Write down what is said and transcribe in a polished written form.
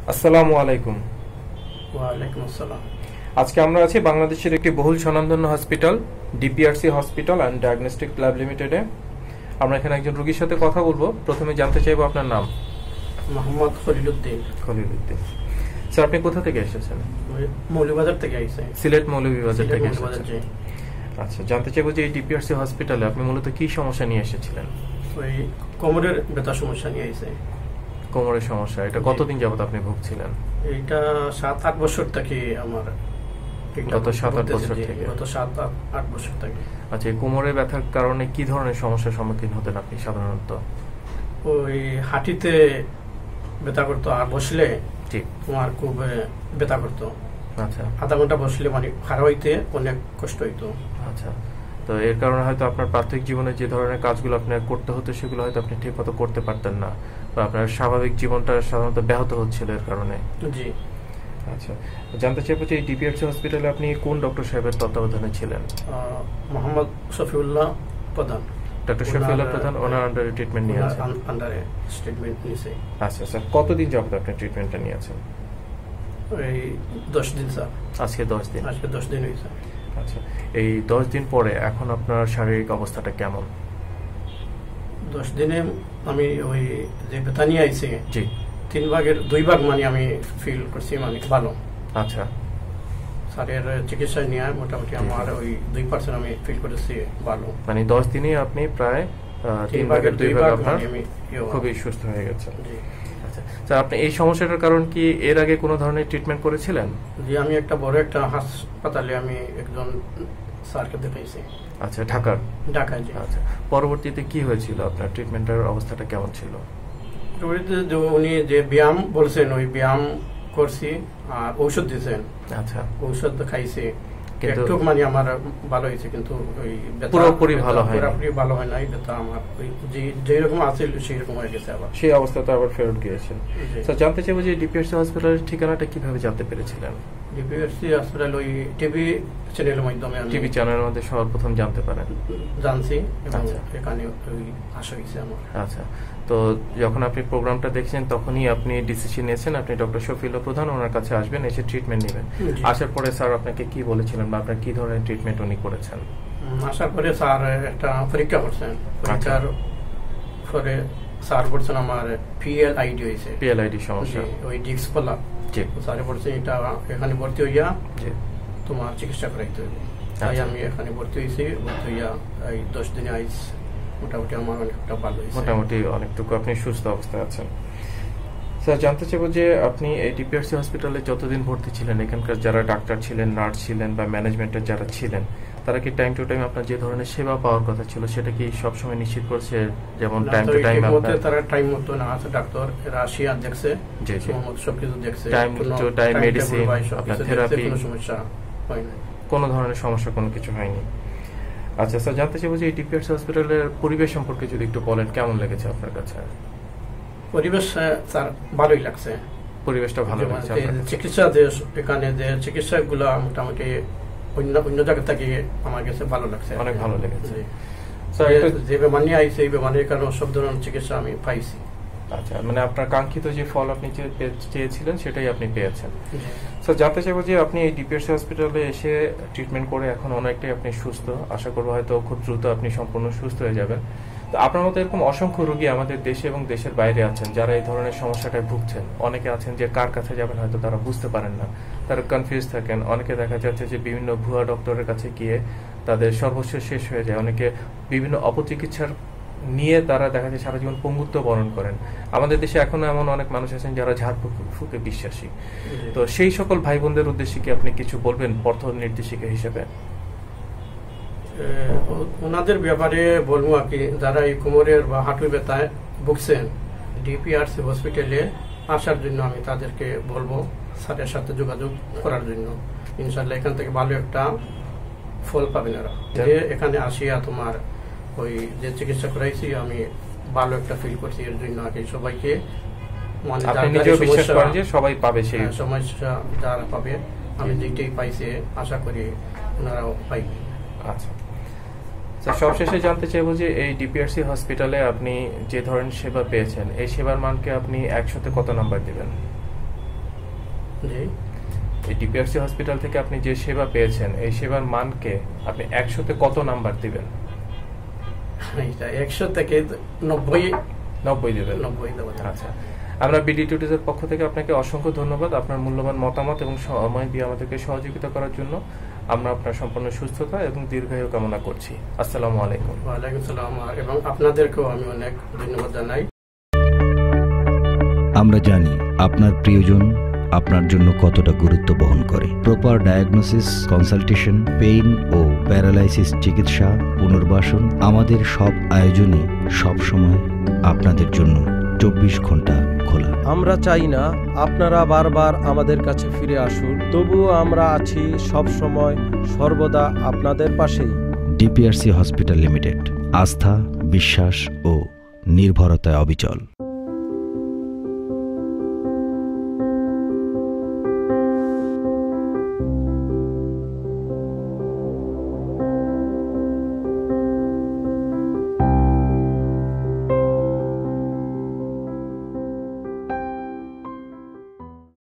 আসসালামু আলাইকুম। ওয়ালাইকুম আসসালাম। আজকে আমরা আছি বাংলাদেশের একটি বহুল স্বনামধন্য hospital DPRC hospital and diagnostic lab লিমিটেডে। আমরা এখানে একজন রোগীর সাথে কথা বলবো। প্রথমে জানতে চাইবো আপনার নাম। মোহাম্মদ খলিলুদ্দিন। খলিলুদ্দিন স্যার, আপনি কোথা থেকে এসেছেন? মৌলভীবাজার থেকে আইছি। সিলেট মৌলভীবাজার থেকে মৌলভীবাজার, এসেছেন। আচ্ছা, জানতে চাইবো যে এই ডিপিআরসি হসপিটালে আপনি মূলত কি সমস্যা নিয়ে এসেছিলেন? ওই কোমরের ব্যথা সমস্যা নিয়ে আইছে। কোমরের সমস্যা, এটা কতদিন যাবত আপনি ভুগছিলেন? এইটা 7-8 বছর থেকে আমার। গত 7-8 বছর থেকে? গত 7-8 বছর থেকে। আচ্ছা, এই কোমরের ব্যথার কারণে কি ধরনের সমস্যার সম্মুখীন হতেন আপনি সাধারণত? ওই হাঁটিতে ব্যথা করতো, আর বসলে ঠিক তোমার খুব ব্যথা করতো। আচ্ছা, আধা ঘন্টা বসলে মানে খাড়া হইতে অনেক কষ্ট হইতো। আচ্ছা, তো এর কারণে হয়তো আপনার প্রাথমিক জীবনে যে ধরনের কাজগুলো আপনার করতে হতো সেগুলো হয়তো আপনি ঠিক মতো করতে পারতেন না, বা আপনার স্বাভাবিক জীবনটা সাধারণত ব্যাহত হচ্ছিল এর কারণে। জি। আচ্ছা, জানতে চাইবো যে এই ডিপিআরসি হসপিটালে আপনি কোন ডক্টর সাহেবের তত্ত্বাবধানে ছিলেন? মোহাম্মদ শফিউল্লাহ প্রধান। ডক্টর শফিউল্লাহ প্রধান ওনার আন্ডারে ট্রিটমেন্ট নিয়ে আছেন? আন্ডারে ট্রিটমেন্ট নিয়েছে। আচ্ছা স্যার, কতদিন যাবত আপনি ট্রিটমেন্টটা নিয়েছেন? এই 10 দিন স্যার। আজকে 10 দিন? আজকে 10 দিন হয়েছে। আচ্ছা, এই 10 দিন পরে এখন আপনার শারীরিক অবস্থাটা কেমন? 10 দিনে আমি ওই যে ব্যথা নিয়ে আইছি, জি, 3 ভাগের 2 ভাগ মানে আমি ফিল করছি মানে ভালো। আচ্ছা, স্যারের চিকিৎসা নিয়ে মোটামুটি আমার ওই 2% আমি ফিল করেছি ভালো। মানে 10 দিনে আপনি প্রায় 3 ভাগের 2 ভাগ আপনার খুবই সুস্থ হয়ে গেছে। আচ্ছা স্যার, আপনি এই সমস্যাটার কারণ কি এর আগে কোনো ধরনের ট্রিটমেন্ট করেছিলেন? জি, আমি একটা বড় একটা হাসপাতালে আমি একজন স্যারকে দেখাইছি। আচ্ছা, ঢাকায়? জি। আচ্ছা, পরবর্তীতে কি হয়েছিল? আপনার ট্রিটমেন্টের অবস্থাটা কেমন ছিল? উনি যে ব্যায়াম বলছেন ওই ব্যায়াম করছি, আর ঔষধ দিয়েছেন। আচ্ছা, ঔষধ খাইছি, কিন্তু একটু মানে আমার ভালো হয়েছে, কিন্তু ওই পুরোপুরি ভালো হয় না। পুরোপুরি ভালো হয় নাই। ব্যথা আমার ওই যেরকম আছে সেই রকম হয়ে গেছে, আবার সেই অবস্থাতে আবার ফেরত গিয়েছেন। স্যার, জানতে চাইবো যে ডিপিআরসি হসপিটালের ঠিকানাটা কিভাবে জানতে পেরেছিলেন? ডিপিআরসি হসপিটাল ওই টিভি চ্যানেলের মাধ্যমে আমি টিভি চ্যানেলের মধ্যে সর্বপ্রথম জানতে পারেন? জানছি, এবং আচ্ছা, এখানে ওই আসা হয়েছে আমার। আচ্ছা, তো যখন আপনি প্রোগ্রামটা দেখছেন তখনই আপনি ডিসিশন নিয়েছেন আপনি ডক্টর শফিউল্লাহ প্রধান ওনার কাছে আসবেন, এসে ট্রিটমেন্ট নেবেন। আসার পরে স্যার আপনাকে কি বলেছিলেন, বা আপনার কি ধরনের ট্রিটমেন্ট উনি করেছেন? আসার পরে স্যার একটা পরীক্ষা করছেন। পরীক্ষার পরে স্যার বলছেন আমার পিএলআইডি হয়েছে। পিএলআইডি সমস্যা? ওই ডিস্ক ফলা। জি। স্যার বলছেন এটা এখানে ভর্তি হইয়া তোমার চিকিৎসা করাইতে হবে। তাই আমি এখানে ভর্তি হয়েছি। ভর্তি হইয়া এই 10 দিনে আইস মোটামুটি আমার অনেকটা ভালো হয়েছে। মোটামুটি অনেকটুকু আপনি সুস্থ অবস্থায় আছেন। স্যার, জানতে চাইবো যে আপনি এই ডিপিআরসি হসপিটালে যতদিন ভর্তি ছিলেন, এখানকার যারা ডাক্তার ছিলেন, নার্স ছিলেন, বা ম্যানেজমেন্টের যারা ছিলেন, তারা কি টাইম টু টাইম আপনার যে ধরনের সেবা পাওয়ার কথা ছিল সেটা কি সবসময় নিশ্চিত করছে? যেমন টাইম টু টাইম তারা টাইম মতো না আছে, ডাক্তার এরা আসিয়া দেখছে, সবকিছু দেখছে, টাইম টু টাইম মেডিসিন, আপনার থেরাপি, কোনো সমস্যা হয় না, কোনো ধরনের সমস্যা কোনো কিছু হয়নি? আচ্ছা স্যার, জানতে চাইবো যে এই ডিপিআরসি হসপিটালের পরিবেশ সম্পর্কে যদি একটু বলেন, কেমন লেগেছে আপনার কাছে? পরিবেশ স্যার ভালোই লাগছে। পরিবেশটা ভালো লাগছে? চিকিৎসা যে এখানে যে চিকিৎসাগুলো মোটামুটি অন্য জায়গা থেকে আমার কাছে ভালো লাগছে, অনেক ভালো লেগেছে। যে বেমানি আইছে এই বেমানির কারণে সব ধরনের চিকিৎসা আমি পাইছি। আচ্ছা, মানে আপনার কাঙ্ক্ষিত যে ফল আপনি চেয়েছিলেন সেটাই আপনি পেয়েছেন। স্যার, জানতে চাইবো যে আপনি এই ডিপিআরসি হসপিটালে এসে ট্রিটমেন্ট করে এখন অনেকটাই আপনি সুস্থ, আশা করবো হয়তো খুব দ্রুত আপনি সম্পূর্ণ সুস্থ হয়ে যাবেন। তো আপনার মতো এরকম অসংখ্য রোগী আমাদের দেশে এবং দেশের বাইরে আছেন যারা এই ধরনের সমস্যাটায় ভুগছেন। অনেকে আছেন যে কার কাছে যাবেন হয়তো তারা বুঝতে পারেন না, তারা কনফিউজ থাকেন। অনেকে দেখা যাচ্ছে যে বিভিন্ন ভুয়া ডক্টরের কাছে গিয়ে তাদের সর্বস্ব শেষ হয়ে যায়। অনেকে বিভিন্ন অপচিকিৎসার নিয়ে তারা দেখা যায় সারা জীবন পঙ্গুত্ব বরণ করেন। আমাদের দেশে এখনো এমন অনেক মানুষ আছেন যারা ঝাড়ফুঁকে বিশ্বাসী। তো সেই সকল ভাই বোনদের উদ্দেশ্যে কি আপনি কিছু বলবেন পথ নির্দেশিকা হিসেবে? ওনাদের ব্যাপারে বলবো আর কি, যারা এই কোমরের বা হাঁটুর ব্যথায় ভুগছেন, ডিপিআরসি হসপিটালে আসার জন্য আমি তাদেরকে বলবো স্যারের সাথে যোগাযোগ করার জন্য। ইনশাল্লাহ এখান থেকে ভালো একটা ফল পাবেন এরা। যে এখানে আসিয়া তোমার ওই যে চিকিৎসা করাইছি আমি ভালো একটা ফিল করছি, এর জন্য আর কি সবাইকে মানে সবাই পাবে, সেই সমস্যা যারা পাবে আমি যেটাই পাইছি আশা করি ওনারাও পাইবে। আচ্ছা স্যার, সবশেষে জানতে চাইবো যে এই ডিপিআরসি হসপিটালে আপনি যে ধরনের সেবা পেয়েছেন এই সেবার মানকে আপনি 100-তে কত নাম্বার দিবেন? জি। এই ডিপিআরসি হসপিটাল থেকে আপনি যে সেবা পেয়েছেন এই সেবার মানকে আপনি 100-তে কত নাম্বার দিবেন? এটা 100 থেকে 90 দিবেন। 90 দেবো। আচ্ছা, আমরা বিডি টুডেজের পক্ষ থেকে আপনাকে অসংখ্য ধন্যবাদ আপনার মূল্যবান মতামত এবং সময় দিয়ে আমাদেরকে সহযোগিতা করার জন্য। আমরা আপনার সম্পূর্ণ সুস্থতা এবং দীর্ঘায়ু কামনা করছি। আসসালামু আলাইকুম। ওয়ালাইকুম সালাম। এবং আপনাদেরকেও আমি অনেক ধন্যবাদ জানাই। আমরা জানি আপনার প্রিয়জন আপনার জন্য কতটা গুরুত্ব বহন করে। প্রপার ডায়াগনোসিস, কনসালটেশন, পেইন ও প্যারালাইসিস চিকিৎসা, পুনর্বাসন, আমাদের সব আয়োজনে সবসময় আপনাদের জন্য 24 ঘন্টা খোলা। আমরা চাই না আপনারা বারবার আমাদের কাছে ফিরে আসুন, তবুও আমরা আছি সব সময় সর্বদা আপনাদের পাশেই। ডিপিআরসি হসপিটাল লিমিটেড, আস্থা, বিশ্বাস ও নির্ভরতায় অবিচল।